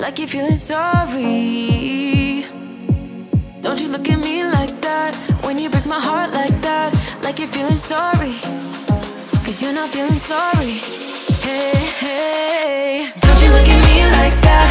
like you're feeling sorry. Don't you look at me like that when you break my heart like that, like you're feeling sorry, 'cause you're not feeling sorry. Hey, hey, don't you look at me like that